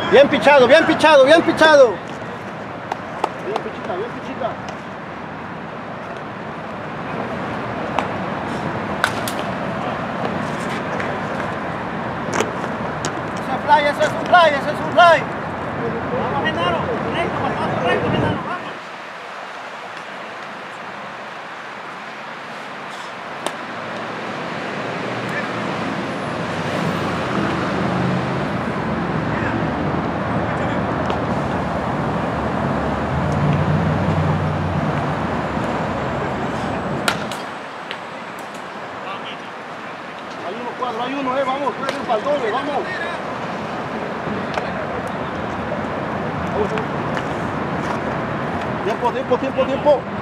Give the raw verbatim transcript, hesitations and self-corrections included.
Bien pichado, bien pichado, bien pichado. Bien pichita, bien pichita. Ese es fly, ese es un fly, ese es un fly. Vamos, Genaro. Recto, pasazo recto, Genaro. Vamos. Hay uno cuadro, hay uno, eh, vamos, cuadro para el doble, vamos. Tiempo, tiempo, tiempo, tiempo.